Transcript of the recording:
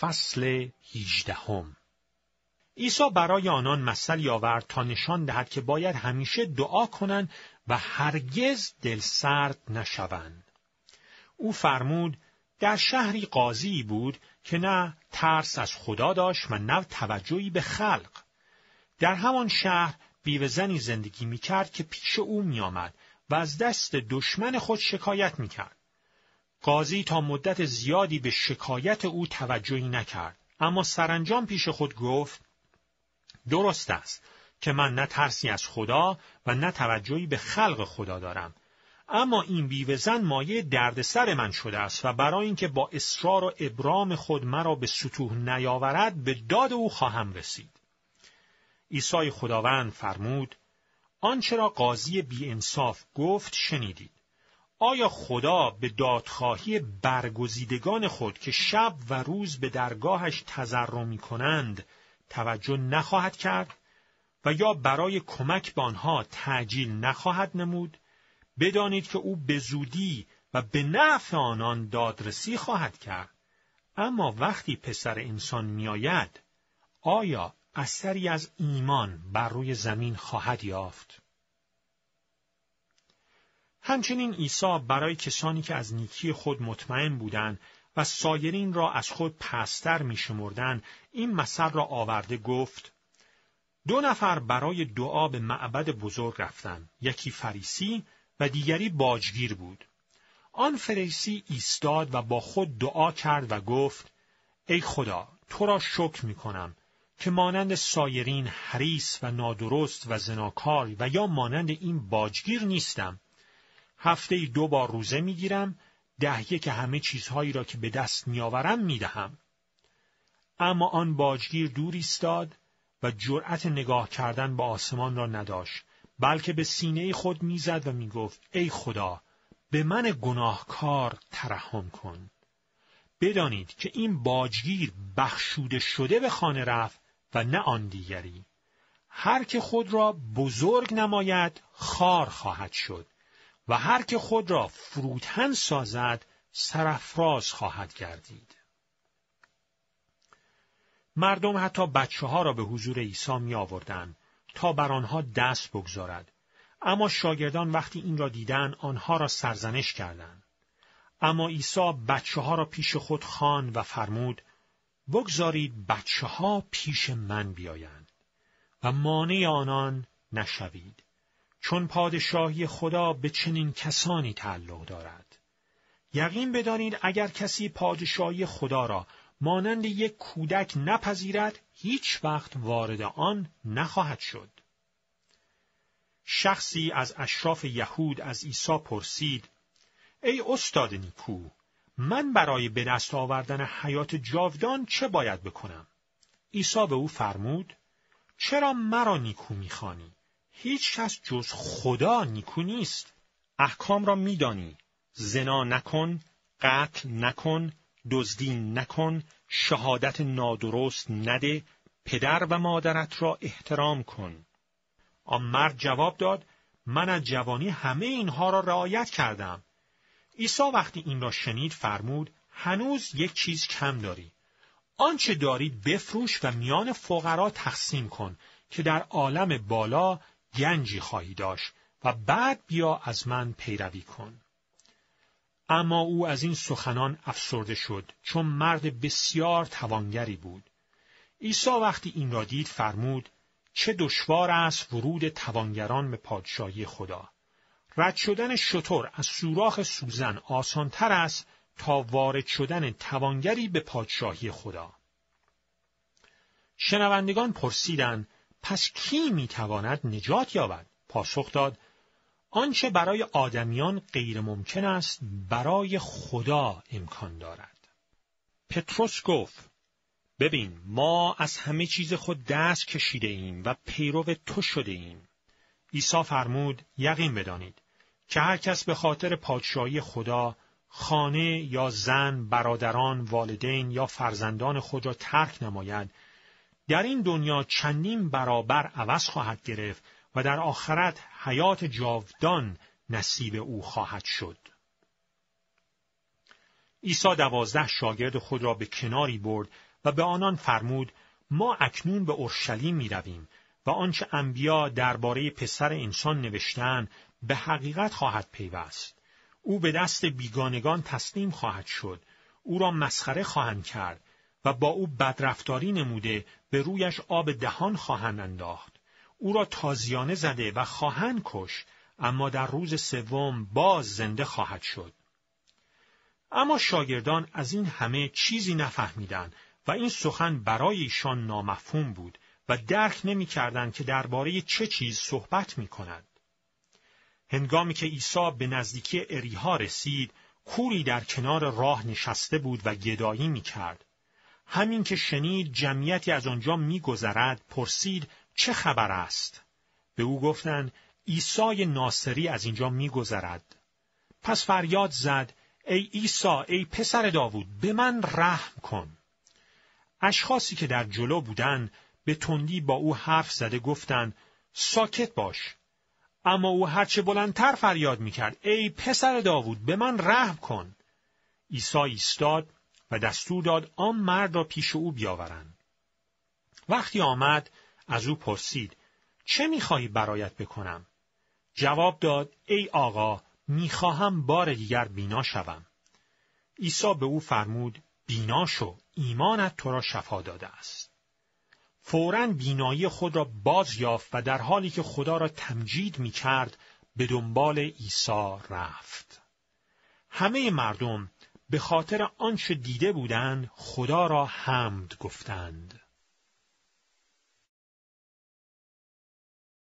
فصل 18. عیسی برای آنان مثلی آورد تا نشان دهد که باید همیشه دعا کنند و هرگز دلسرد نشوند. او فرمود در شهری قاضی بود که نه ترس از خدا داشت و نه توجهی به خلق. در همان شهر بیوه‌زنی زندگی می‌کرد که پیش او می‌آمد و از دست دشمن خود شکایت می‌کرد. قاضی تا مدت زیادی به شکایت او توجهی نکرد، اما سرانجام پیش خود گفت: درست است که من نه ترسی از خدا و نه توجهی به خلق خدا دارم، اما این بیوه‌زن مایه دردسر من شده است و برای اینکه با اصرار و ابرام خود مرا به ستوه نیاورد به داد او خواهم رسید. عیسی خداوند فرمود: آنچه را قاضی بی‌انصاف گفت شنیدید. آیا خدا به دادخواهی برگزیدگان خود که شب و روز به درگاهش تضرع می‌کنند توجه نخواهد کرد و یا برای کمک به آنها تعجیل نخواهد نمود؟ بدانید که او به زودی و به نفع آنان دادرسی خواهد کرد. اما وقتی پسر انسان میآید، آیا اثری از ایمان بر روی زمین خواهد یافت؟ همچنین عیسی برای کسانی که از نیکی خود مطمئن بودند و سایرین را از خود پست‌تر می‌شمردند این مثل را آورده گفت: 2 نفر برای دعا به معبد بزرگ رفتند، یکی فریسی و دیگری باجگیر بود. آن فریسی ایستاد و با خود دعا کرد و گفت: ای خدا، تو را شکر می‌کنم که مانند سایرین حریص و نادرست و زناکار و یا مانند این باجگیر نیستم. هفته‌ای 2 بار روزه می‌گیرم، 10 که همه چیزهایی را که به دست می‌آورم می‌دهم. اما آن باجگیر دور ایستاد و جرأت نگاه کردن به آسمان را نداشت، بلکه به سینه خود می‌زد و می‌گفت: ای خدا، به من گناهکار ترحم کن. بدانید که این باجگیر بخشوده شده به خانه رفت و نه آن دیگری. هر که خود را بزرگ نماید خوار خواهد شد و هر که خود را فروتن سازد سرافراز خواهد گردید. مردم حتی بچه‌ها را به حضور عیسی می آوردند تا بر آنها دست بگذارد، اما شاگردان وقتی این را دیدند آنها را سرزنش کردند. اما عیسی بچه‌ها را پیش خود خواند و فرمود: بگذارید بچه‌ها پیش من بیایند و مانع آنان نشوید، چون پادشاهی خدا به چنین کسانی تعلق دارد. یقین بدانید اگر کسی پادشاهی خدا را مانند یک کودک نپذیرد، هیچ وقت وارد آن نخواهد شد. شخصی از اشراف یهود از عیسی پرسید: ای استاد نیکو، من برای به دست آوردن حیات جاودان چه باید بکنم؟ عیسی به او فرمود: چرا مرا نیکو می‌خوانی؟ هیچ کس جز خدا نیکو نیست. احکام را می‌دانی: زنا نکن، قتل نکن، دزدی نکن، شهادت نادرست نده، پدر و مادرت را احترام کن. آن مرد جواب داد: من از جوانی همه اینها را رعایت کردم. عیسی وقتی این را شنید فرمود: هنوز یک چیز کم داری. آنچه داری بفروش و میان فقرا تقسیم کن که در عالم بالا گنجی خواهی داشت و بعد بیا از من پیروی کن. اما او از این سخنان افسرده شد، چون مرد بسیار توانگری بود. عیسی وقتی این را دید فرمود: چه دشوار است ورود توانگران به پادشاهی خدا. رد شدن شتر از سوراخ سوزن آسان‌تر است تا وارد شدن توانگری به پادشاهی خدا. شنوندگان پرسیدند: پس کی میتواند نجات یابد؟ پاسخ داد: آنچه برای آدمیان غیر ممکن است برای خدا امکان دارد. پتروس گفت: ببین، ما از همه چیز خود دست کشیده ایم و پیرو تو شده ایم. عیسی فرمود: یقین بدانید که هر کس به خاطر پادشاهی خدا خانه یا زن، برادران، والدین یا فرزندان خود را ترک نماید، در این دنیا چندین برابر عوض خواهد گرفت و در آخرت حیات جاودان نصیب او خواهد شد. عیسی 12 شاگرد خود را به کناری برد و به آنان فرمود: ما اکنون به اورشلیم می‌رویم و آنچه انبیا درباره پسر انسان نوشته‌اند به حقیقت خواهد پیوست. او به دست بیگانگان تسلیم خواهد شد، او را مسخره خواهند کرد و با او بدرفتاری نموده به رویش آب دهان خواهند انداخت. او را تازیانه زده و خواهند کشت، اما در روز سوم باز زنده خواهد شد. اما شاگردان از این همه چیزی نفهمیدند و این سخن برای ایشان نامفهوم بود و درک نمی‌کردند که درباره چه چیز صحبت می‌کند. هنگامی که عیسی به نزدیکی اریحا رسید، کوری در کنار راه نشسته بود و گدایی می‌کرد. همین که شنید جمعیتی از آنجا می‌گذرد، پرسید: چه خبر است؟ به او گفتند: عیسی ناصری از اینجا می‌گذرد. پس فریاد زد: ای عیسی، ای پسر داوود، به من رحم کن. اشخاصی که در جلو بودند به تندی با او حرف زده گفتند: ساکت باش. اما او هرچه بلندتر فریاد می‌کرد: ای پسر داوود، به من رحم کن. عیسی ایستاد و دستور داد آن مرد را پیش او بیاورند. وقتی آمد از او پرسید: چه می‌خواهی برایت بکنم؟ جواب داد: ای آقا، می‌خواهم بار دیگر بینا شوم. عیسی به او فرمود: بینا شو، ایمانت تو را شفا داده است. فوراً بینایی خود را باز یافت و در حالی که خدا را تمجید می‌کرد به دنبال عیسی رفت. همه مردم به خاطر آنچه دیده بودند خدا را حمد گفتند.